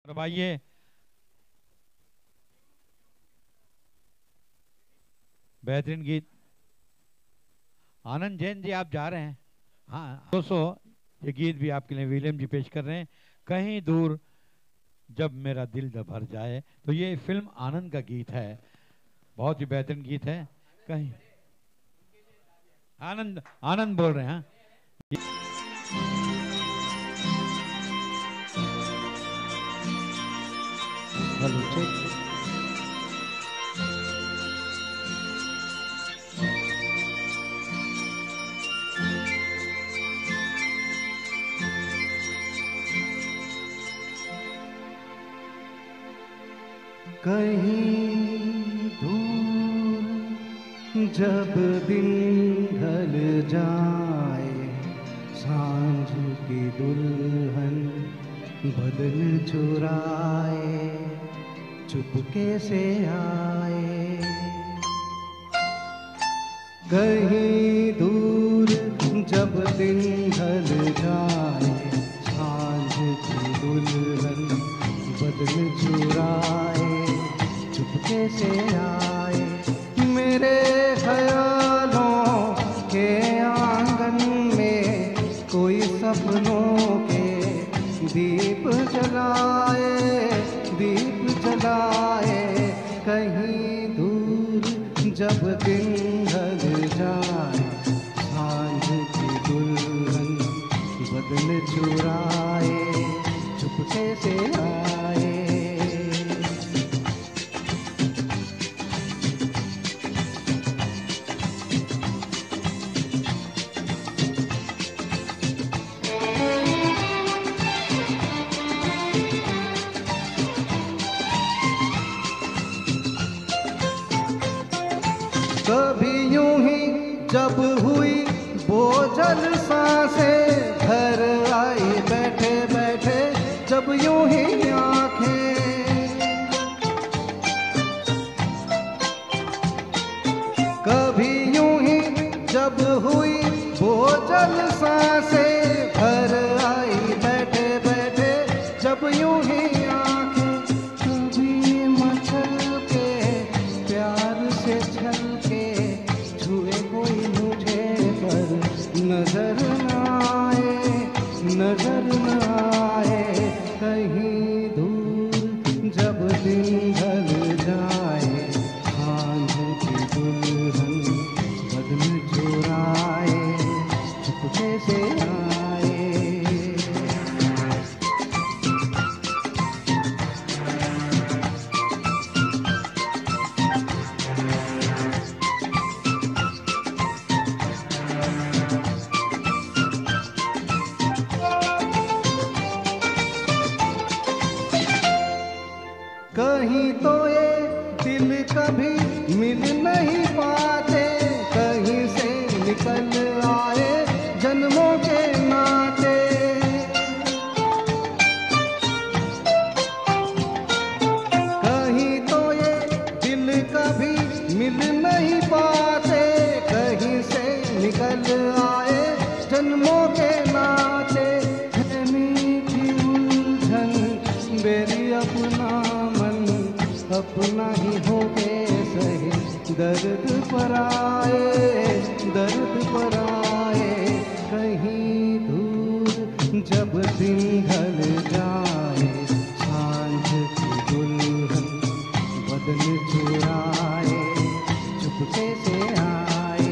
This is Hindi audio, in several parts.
अब आइए बेहतरीन गीत। आनंद जैन जी आप जा रहे हैं। हाँ दोस्तों, ये गीत भी आपके लिए विलियम जी पेश कर रहे हैं, कहीं दूर जब मेरा दिल भर जाए। तो ये फिल्म आनंद का गीत है, बहुत ही बेहतरीन गीत है। कहीं आनंद आनंद बोल रहे हैं। कहीं दूर जब दिन ढल जाए, सांझ की दुल्हन बदन चुराए चुपके से आए। कहीं दूर जब दिन ढल जाए, सांझ की दुल्हन बदन चुराए चुपके से आए। मेरे ख्यालों के आंगन में कोई सपनों के दीप जलाए, दीप जलाए। कहीं दूर जब दिन ढल जाए, सांझ की दुल्हन बदन चुराए चुपके से आए। कभी यूं ही जब हुई बोझल सांसें, घर आई बैठे बैठे जब यूं ही आंखें। कभी यूं ही जब हुई बोझल सांसें, घर आई बैठे बैठे जब यूं ही आंखें। कभी मचल के प्यार से छल के छुए कोई मुझे, पर नजर न आए, नजर न आए। कहीं दूर जब दिन ढल जाए, सांझ की दुल्हन बदन चुराए चुपके से आए। कहीं तो ये दिल कभी मिल नहीं पाते, कहीं से निकल आए जन्मों के नाते। कहीं तो ये दिल कभी मिल नहीं पाते, कहीं से निकल आए जन्मों के नाते। है मीठी उलझन मेरी, अपना अपना ही हो के सही दर्द पर आए, दर्द पर आए। कहीं दूर जब दिन ढल जाए, सांझ की दुल्हन बदन चुराए चुपके से आए।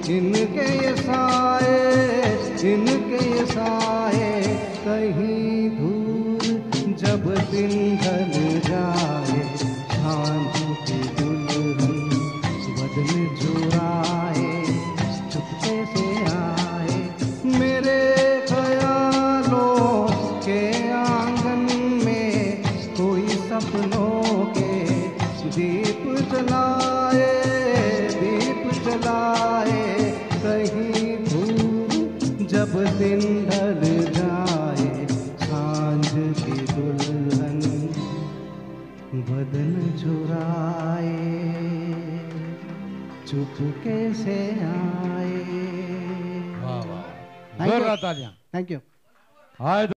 इनके ये साए, इनके ये साए। कहीं दूर जब दिन ढल जाए, सांझ की दुल्हन बदन चुराए, चुपके से आए मेरे ख्यालों के आंगन में। कोई सपनों के दीप जलाए, दीप जलाए। कहीं दूर जब दिन ढल जाए, सांझ की दुल्हन बदन चुराए, चुपके से आए। वाह वाह, जोरदार तालियां। Thank you. आए